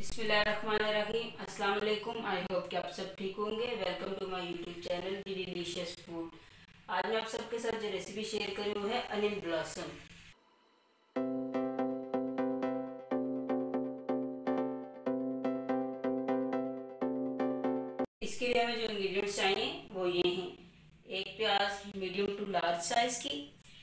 बिस्मिल्लाहिर्रहमानिर्रहीम। अस्सलाम वालेकुम। आई होप कि आप सब ठीक होंगे। Welcome to my YouTube channel the delicious food. आज मैं आप सबके साथ जो रेसिपी शेयर करी हूँ है अनियन ब्लॉसम। इसके लिए हमें जो इंग्रेडिएंट्स चाहिए वो ये हैं: एक प्याज मीडियम टू लार्ज साइज की,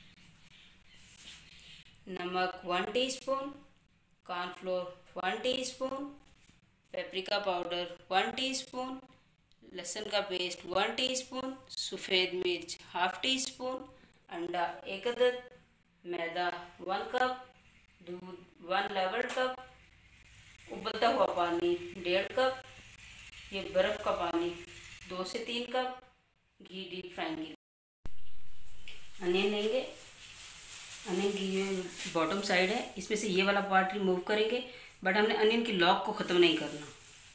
नमक 1 teaspoon, cornflour 1 teaspoon, paprika powder 1 teaspoon, लहसुन का पेस्ट 1 टीस्पून, सफ़ेद मिर्च हाफ टी स्पून, अंडा 1 अदद, मैदा 1 कप, दूध 1 लेवल कप, उबलता हुआ पानी 1.5 कप, ये बर्फ़ का पानी 2 से 3 कप, घी डीप फ्राइंग के लिए। अनियन लेंगे। अनियन की ये बॉटम साइड है, इसमें से ये वाला पार्ट रिमूव करेंगे, बट हमने अनियन की लॉक को ख़त्म नहीं करना।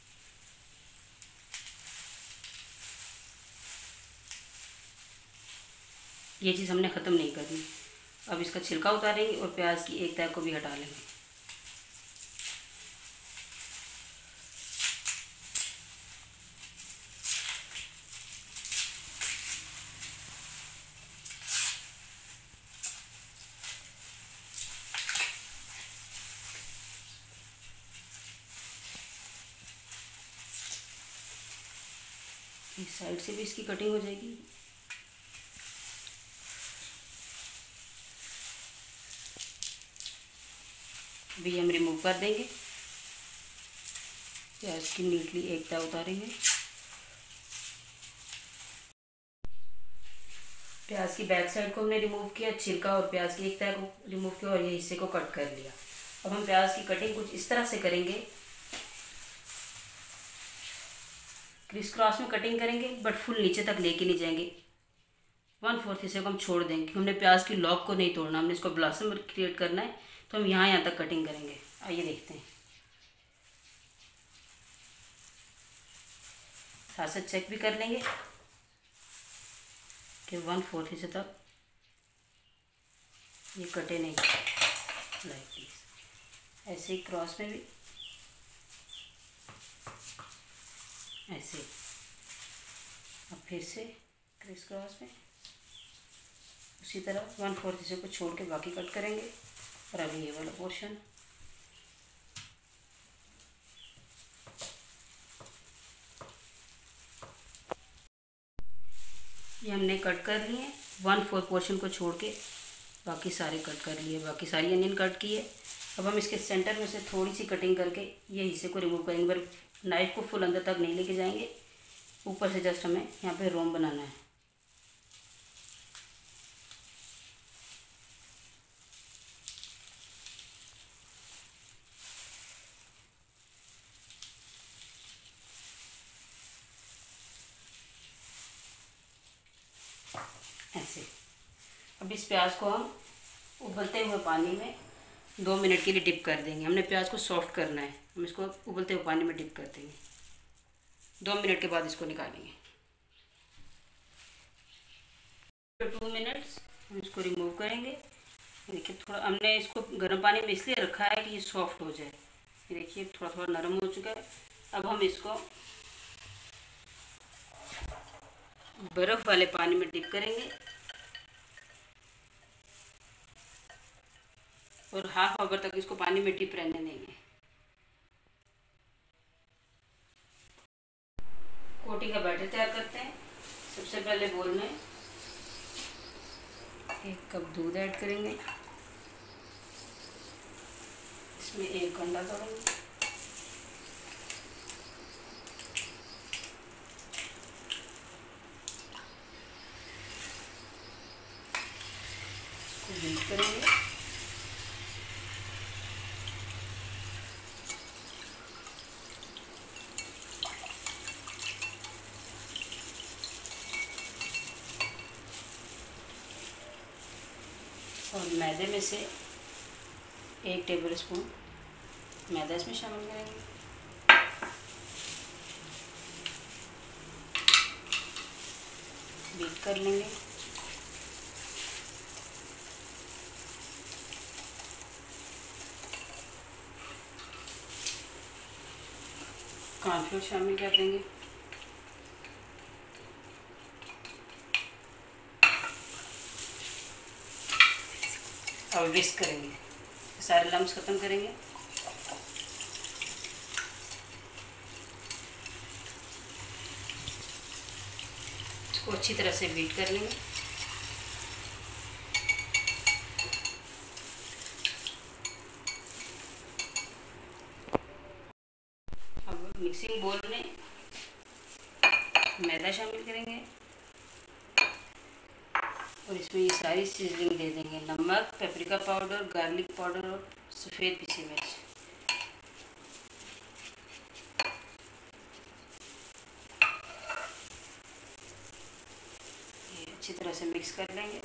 ये चीज़ हमने ख़त्म नहीं करनी। अब इसका छिलका उतारेंगे और प्याज की एक तह को भी हटा लेंगे। इस साइड से भी इसकी कटिंग हो जाएगी। भी हम रिमूव कर देंगे। प्याज की नीटली एक तह उतारेंगे। प्याज की बैक साइड को हमने रिमूव किया, छिलका और प्याज की एक तह को रिमूव किया और ये हिस्से को कट कर लिया। अब हम प्याज की कटिंग कुछ इस तरह से करेंगे, क्रिस क्रॉस में कटिंग करेंगे, बट फुल नीचे तक लेके नहीं जाएंगे। 1/4 हिस्से को हम छोड़ देंगे। हमने प्याज की लॉक को नहीं तोड़ना, हमने इसको ब्लॉसम क्रिएट करना है, तो हम यहाँ तक कटिंग करेंगे। आइए देखते हैं। साथ साथ चेक भी कर लेंगे कि 1/4 हिस्से तक ये कटे नहीं, लाइक दिस। ऐसे ही क्रॉस में भी ऐसे। अब फिर से क्रिस क्रॉस में उसी तरह 1/4 हिस्से को छोड़ के बाकी कट करेंगे। और अभी ये वाला पोर्शन ये हमने कट कर लिए। 1/4 पोर्शन को छोड़ के बाकी सारे कट कर लिए, बाकी सारी अनियन कट की है। अब हम इसके सेंटर में से थोड़ी सी कटिंग करके ये हिस्से को रिमूव करेंगे, पर नाइफ को फुल अंदर तक नहीं लेके जाएंगे। ऊपर से जस्ट हमें यहाँ पे रोम बनाना है। ऐसे। अब इस प्याज को हम उबलते हुए पानी में 2 मिनट के लिए डिप कर देंगे। हमने प्याज को सॉफ्ट करना है, हम इसको उबलते हुए पानी में डिप कर देंगे। 2 मिनट के बाद इसको निकालेंगे। 2 मिनट्स हम इसको रिमूव करेंगे। देखिए थोड़ा हमने इसको गर्म पानी में इसलिए रखा है कि ये सॉफ्ट हो जाए। ये देखिए थोड़ा थोड़ा नरम हो चुका है। अब हम इसको बर्फ़ वाले पानी में डिप करेंगे और हाफ आवर तक इसको पानी में डिप रहने देंगे। कोटिंग का बैटर तैयार करते हैं। सबसे पहले बोल में 1 कप दूध ऐड करेंगे। इसमें 1 अंडा तोड़ेंगे। बीट करेंगे। और मैदे में से 1 टेबल स्पून मैदा इसमें शामिल करेंगे। बीट कर लेंगे। कॉर्नफ्लोर शामिल कर देंगे। और विस्क करेंगे, सारे लम्स ख़त्म करेंगे। इसको अच्छी तरह से बीट कर लेंगे। अब मिक्सिंग बोल में मैदा शामिल करेंगे और इसमें ये सारी सीजनिंग दे देंगे, नमक, पेपरिका पाउडर, गार्लिक पाउडर और सफ़ेद पीसी मिर्च। ये अच्छी तरह से मिक्स कर लेंगे।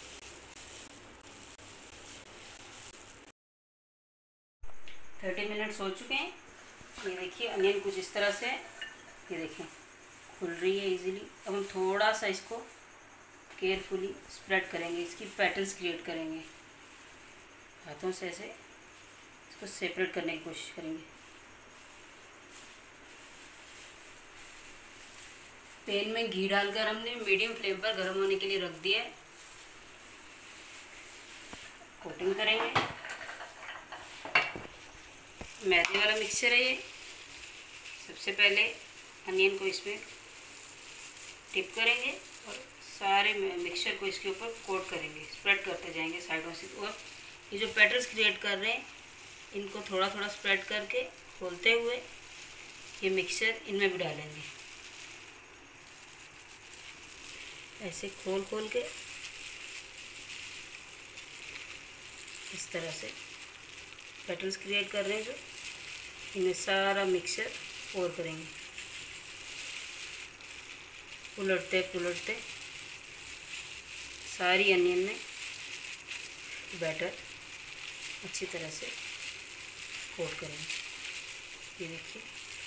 मिनट्स हो चुके हैं। ये देखिए अनियन कुछ इस तरह से, ये देखें खुल रही है इजीली। अब हम थोड़ा सा इसको केयरफुली स्प्रेड करेंगे, इसकी पेटल्स क्रिएट करेंगे, हाथों से ऐसे इसको सेपरेट करने की कोशिश करेंगे। पैन में घी डालकर हमने मीडियम फ्लेम पर गर्म होने के लिए रख दिया है। कोटिंग करेंगे। मैदे वाला मिक्सचर है ये। सबसे पहले अनियन को इसमें टिप करेंगे और सारे मिक्सचर को इसके ऊपर कोट करेंगे, स्प्रेड करते जाएंगे साइडों से। और ये जो पैटर्न्स क्रिएट कर रहे हैं इनको थोड़ा थोड़ा स्प्रेड करके खोलते हुए ये मिक्सचर इनमें भी डालेंगे। ऐसे खोल खोल के इस तरह से पैटर्न्स क्रिएट कर रहे हैं जो इन्हें सारा मिक्सचर पोर करेंगे, उलटते पुलटते सारी अनियन में बैटर अच्छी तरह से कोट करेंगे। ये देखिए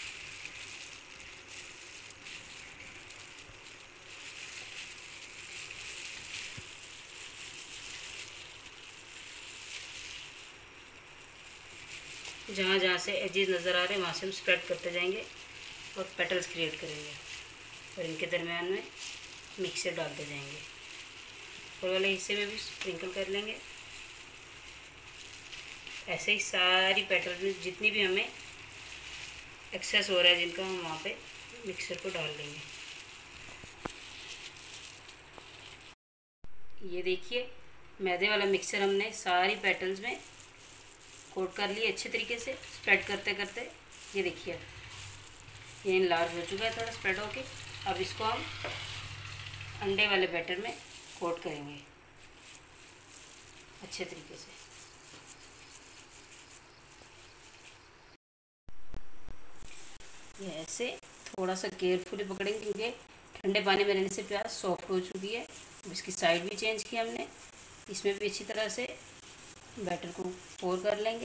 जहाँ जहाँ से एजेस नज़र आ रहे हैं वहाँ से हम स्प्रेड करते जाएंगे और पेटल्स क्रिएट करेंगे और इनके दरमियान में मिक्सर डालते जाएंगे। ऊपर वाले हिस्से में भी स्प्रिंकल कर लेंगे। ऐसे ही सारी पेटल्स में जितनी भी हमें एक्सेस हो रहा है जिनका, हम वहाँ पे मिक्सर को डाल देंगे। ये देखिए मैदे वाला मिक्सर हमने सारी पेटल्स में कोट कर लिए अच्छे तरीके से, स्प्रेड करते करते। ये देखिए ये इनलार्ज हो चुका है थोड़ा स्प्रेड होके। अब इसको हम अंडे वाले बैटर में कोट करेंगे अच्छे तरीके से। ये ऐसे थोड़ा सा केयरफुली पकड़ेंगे क्योंकि ठंडे पानी में रहने से प्याज सॉफ्ट हो चुकी है। इसकी साइड भी चेंज की हमने, इसमें भी अच्छी तरह से बैटर को पोर कर लेंगे।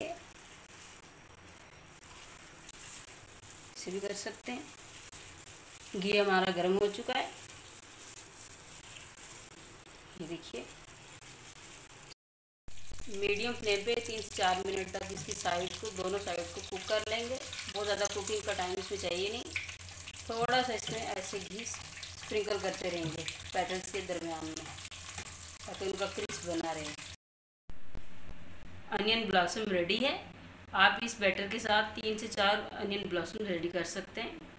इसे भी कर सकते हैं। घी हमारा गर्म हो चुका है। ये देखिए मीडियम फ्लेम पे 3 से 4 मिनट तक इसकी साइड को, दोनों साइड को कुक कर लेंगे। बहुत ज़्यादा कुकिंग का टाइम इसमें चाहिए नहीं। थोड़ा सा इसमें ऐसे घी स्प्रिंकल करते रहेंगे पैटर्न्स के दरमियान में ताकि उनका क्रिस्प बना रहे। अनियन ब्लॉसम रेडी है। आप इस बैटर के साथ 3 से 4 अनियन ब्लॉसम रेडी कर सकते हैं।